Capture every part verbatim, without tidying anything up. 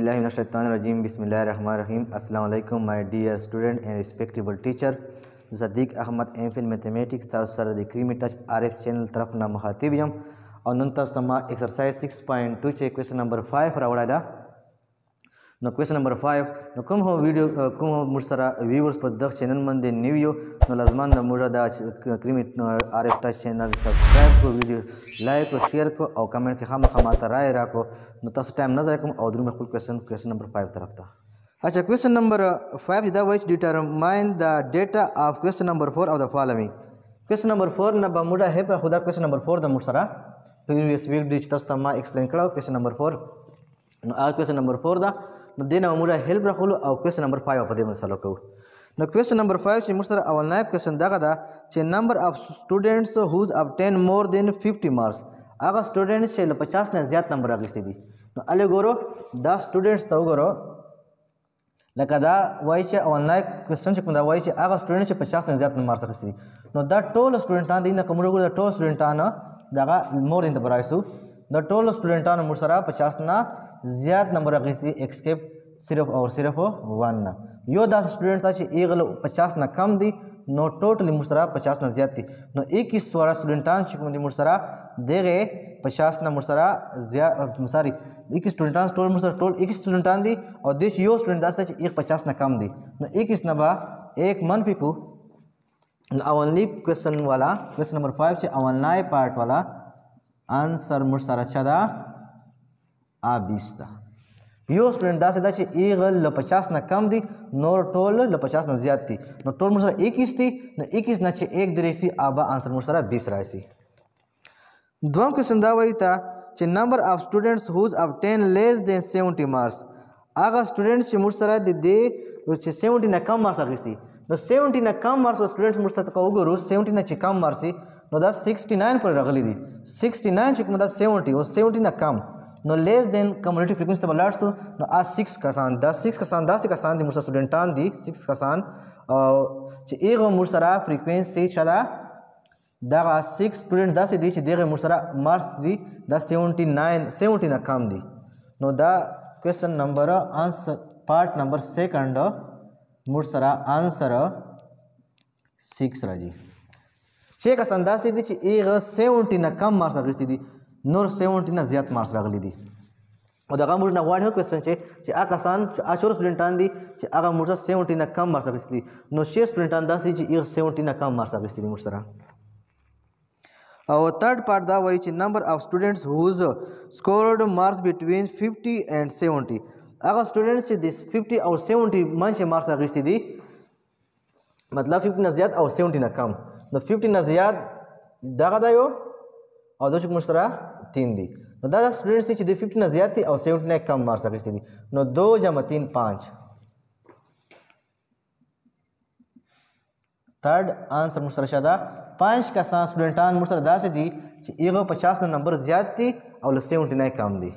Auzubillahiminash-shaytanir-rajim. Bismillahir-rahmanir-rahim. Assalamu alaikum my dear student and respectable teacher. Sadiq Ahmad M Phil Mathematics Tawsar the Creamy Touch R F channel तरफ ना मुखातिबियम और नंतर तमा exercise six point two चे question number five रावड़ा दा no question number five no kum ho video uh, kum ho mursara viewers पर दख channel मन दे new yo no lazman ना मुरादा Creamy R F Touch channel subscribe को video like को share को और comment के खाम खामाता राय रा को no तस time ना जाए कुम और दूर में कुल question question number five तरफ था अच्छा question number five is the which determine the data of question number four of the following question number four ना बमुड़ा है पर खुदा question number four द मुर्सरा previous week डिच तस तमा explain करा question number four no आ question number four दा no देना मुड़ा help रखोलो और question number five अपने मसलों को no question number five चे मुर्सरा अवल ना question दागा दा चे number of students who obtain more than fifty marks आगा students चे पचास ने ज़्यादा number आगे स्थिति no अले गोरो दा students तो गोरो लकदा वाई चे ऑनलाइन क्वेश्चन चे कुंदा वाई चे आगा स्टूडेंट चे पचास ने ज़्यादा मार सकती नो द टोल स्टूडेंट आन दिन कमुरो द टोल स्टूडेंट आन दागा मोर दिन तबराइसु द टोल स्टूडेंट आन मुर्सरा पचास ना ज़्यादा नंबर रखती एक्सकेप सिर्फ और सिर्फ वन ना यो दस स्टूडेंट था चे एक लो पचास ना कम दी नो टोटली मुर्सरा पचास ना ज़्यादा थी नो एक इस वाला स्टूडेंट आन चिकुंदी मुर्सरा दे गए पचास ना मुर्सरा ज़्यादा सारी एक स्टूडेंट टोल मुझे टोल एक स्टूडेंट दी और देश यो स्टूडेंट दास एक पचास ना कम दी न एक इस नबा एक मन पिकू अवनली क्वेश्चन वाला क्वेश्चन नंबर फाइव से अवनलाय पार्ट वाला आंसर मुर्सरा चदा आ बीस दा यो स्टूडेंट दास दाच एक ल पचास ना कम दी नो टोल ल पचास ना ज्यादा थी न टोल मुर्सरा इक्कीस थी न इक्कीस ना छे एक दरेसी आबा आंसर मुर्सरा बीस रायसी दोम क्वेश्चन दा वही था चे number of students who obtain less than seventy marks आगा students चे मुर्सरा दे दे चे seventy ना कम मार्क्स आगिस्ती नो seventy ना कम मार्क्स students मुर्सरा तो कहो गुरु seventy ना चे कम मार्क्स नो दा sixty-nine पर रगली दी sixty-nine चे कुम दा seventy और seventy ना कम नो less than कम्युनिटी फ्रीक्वेंसी तब लार्स नो आ six का सान दा six का सान दा six का सान दी मुर्सरा स्टूडेंटान दी six का सान चे एक मुर्सरा फ्रीक्वेंसी चला दागा सिक्स स्टूडेंट दस दी चे देगे मुर्सरा मार्क्स दी दा सेवेंटी नाइन सेवेंटी ना कम दी नो दा question number answer part number second मुर्सरा आंसर सिक्स राजी छे का संदासी दी चे एक सेवेंटी ना कम मार्क्स रखी दी नोर सेवेंटी ना ज्यादा मार्क्स रख ली दी और दागा मुर्सरा वार्ड है क्वेश्चन चे चे आ कासान आचोर स्टूडेंट आन दी चे आगा मुर्सरा सेवेंटी ना कम मार्क्स रखी दी नो छे स्टूडेंट आन दासी चे एक सेवेंटी ना कम मार्क्स रखी दी मुर्सरा और थर्ड पार्ट दा वही चे number of students who scored marks between fifty and seventy अगर स्टूडेंट्स चे दिस fifty और seventy मन से मार्क्स रखी दी मतलब fifty ना ज़्यादा और seventy ना कम तो fifty ना ज़्यादा दागा दायो और दो चुक मुश्तरा तीन दी तो दादा स्टूडेंट्स चे दी fifty ना ज़्यादा थी और seventy ना कम मार्क्स रखी दी नो दो जमा तीन पाँच थर्ड आंसर मुश्तरा शादा पाँच का सान स्टूडेंटान मुर्सरा दास दी एगो पचास ना नंबर ज्यादा थी और सेवेंटी नाइन कम दी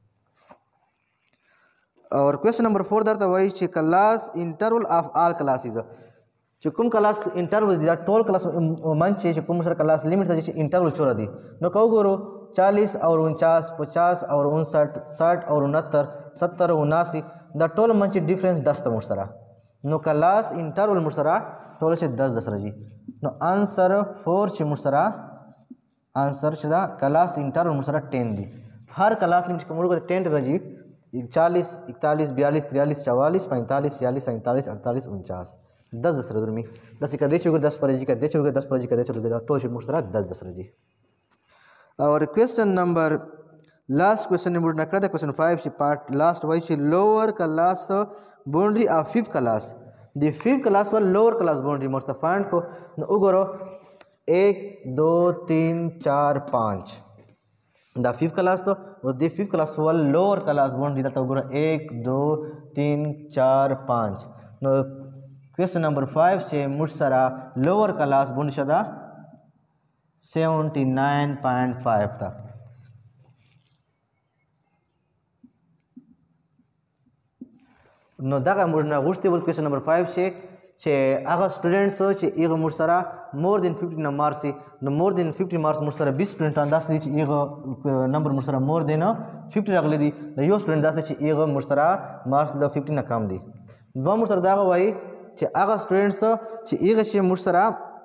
और क्वेश्चन नंबर फोर दर वही चे class interval of all classes चुकुम क्लास इंटरवल दी टोल क्लास मन चे चुकुम मुर्सरा क्लास लिमिट था इंटरवल छोड़ा दी नो कहो गोरो चालीस और उनचास पचास और उनसठ साठ और उनहत्तर सत्तर उनासी द टोल मन चे डिफरेंस दस था मुर्सरा नो क्लास इंटरवल मुर्सरा टोल चे दस दस रजी नो आंसर फोर चे मुर्सरा आंसर चदा क्लास इंटर और मुर्सरा टेन दी हर क्लास लिमिट कमुरो को टेन रजी चालीस इकतालीस बयालीस तिरालीस चवालीस पैंतालीस छियालीस सैंतालीस अड़तालीस उनचास दस दस रजी दस का दे चुके दस पर का दे चुके दस पर का दे चुके टोल चे मुर्सरा दस दस रजी और question number last question number ना करते क्वेश्चन फाइव चे पार्ट लास्ट वाइज चे lower class boundary of fifth class दी फिफ्थ क्लास वाला लोअर क्लास बाउंड्री मोर्ता फाइंड को उगरो एक दो तीन चार पाँच द फिफ्थ क्लास और दी फिफ्थ क्लास वाला लोअर क्लास बाउंड्री दाता उगरो एक दो तीन चार पाँच नो क्वेश्चन नंबर फाइव से मुर्सरा लोअर क्लास बाउंड्री शदा सेवेंटी नाइन पॉइंट फाइव था नो दागा मुर्ना गुस्ते बोल क्वेश्चन नंबर फाइव से چې هغه سټوډنټس چې هغه موږ سره مور دین ففټي نه مارکس دي نو مور دین ففټي مارکس موږ سره بیس سټوډنټان داسې دي چې هغه نمبر موږ سره مور دین ففټي راغلی دي د یو سټوډنټ داسې چې هغه موږ سره مارکس د ففټي نه کم دي دوه موږ سره دغه وایي چې هغه سټوډنټس چې هغه چې موږ سره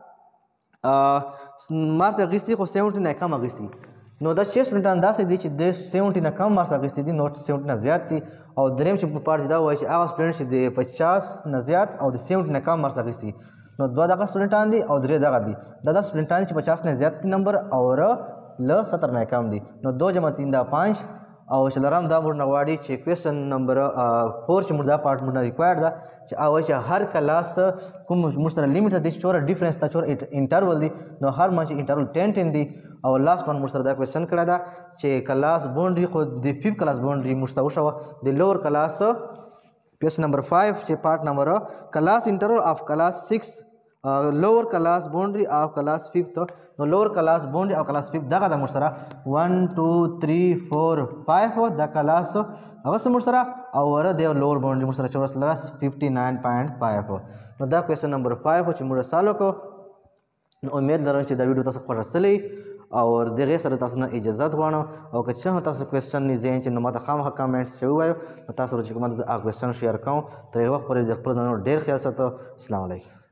مارکس اخیستي خو سیونټي نه کم اخیستي نو دا چې سټوډنټان داسې دي چې د سیونټي نه کم مارکس اخیستي دي نو سیونټي نه زیات دي او دریم چې په پارت دا وایي چې هغه سټوډنټ چې د پچاس نه زیات او د سیونټي نه کم مارکس اخیستي نو دوه دغه سټوډنټان دي او درې دغه دي دا د سټوډنټان چې پچاس نه زیات دي نمبر او له ستر نه کم دي نو دو جمع تین دا پانچ او څلورم دا موږ نه غواړي چې کوېسچن نمبر فور چې موږ دا پارټ موږ نه ریکوایر ده چې هغه وایي چې هر کلاس کوم موږ سره لیمیټ دی چې چوره ډیفرنس ته چوره انټرول دی نو هر منځ انټرول ټین ټین دی او لاست ون موږ سره دا کوېسچن کړی ده چې کلاس باونډري خو د فیف کلاس باونډري موږ ته وشوه د لوور کلاس کوېسچن نمبر فایف چې پارټ نمبر کلاس انټرول اف کلاس سکس لوور کلاس باونډري اف کلاس فیفت نو لوور کلاس باونډري او کلاس فیفت دغه د موږ سره ون ټو تھری فور فایف د کلاس هغه څه موږ سره او ور د لوور باونډري موږ سره چورس لرس ففټي ناین پوینټ فایف نو دا کوېسچن نمبر فایف چې موږ سالو کو نو امید لرم چې دا ویډیو تاسو خوښ رسلی او دغه سره تاسو نه اجازه غواړم او که څه تاسو کوېسچن نه زین چې نو ماته خامخا کمنټس شوی وایو نو تاسو ورته کوم دا کوېسچن شیر کوم تر یو وخت پورې د خپل ځان ډیر خیال ساتئ. السلام علیکم.